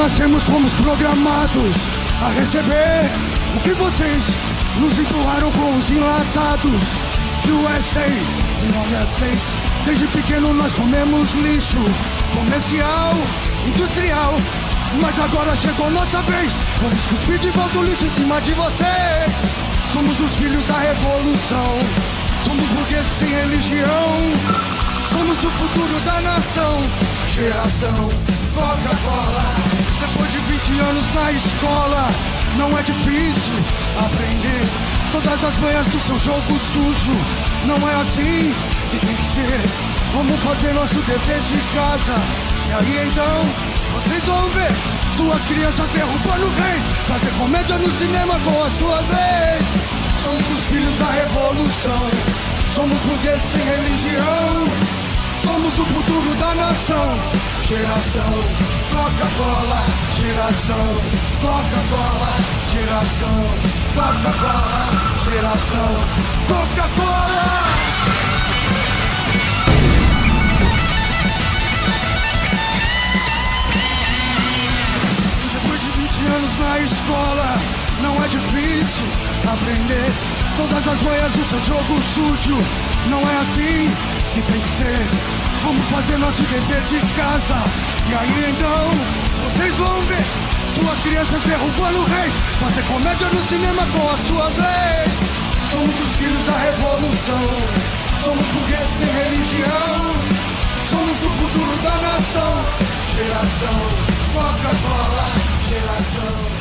nascemos, fomos programados a receber o que vocês nos empurraram com os enlatados. USA, de 9 a 6. Desde pequeno nós comemos lixo comercial, industrial. Mas agora chegou nossa vez. Vamos cuspir de volta o lixo em cima de vocês. Somos os filhos da revolução. Somos burgueses sem religião. Somos o futuro da nação. Geração Coca-Cola. Depois de 20 anos na escola, não é difícil aprender todas as manhas do seu jogo sujo. Não é assim que tem que ser. Vamos fazer nosso dever de casa. E aí então, vocês vão ver suas crianças derrubando reis, fazer comédia no cinema com as suas leis. Somos os filhos da revolução. Somos burgueses sem religião. Somos o futuro da nação. Geração Coca-Cola. Geração Coca-Cola. Geração Coca-Cola. Geração Coca-Cola. Depois de 20 anos na escola, não é difícil aprender todas as manhas do seu jogo sujo. Não é assim que tem que ser. Vamos fazer nosso dever de casa. E aí então, vocês vão ver suas crianças derrubando reis, fazer comédia no cinema com as suas leis. Somos os filhos da revolução. Somos burgueses sem religião. Somos o futuro da nação. Geração Coca-Cola. Geração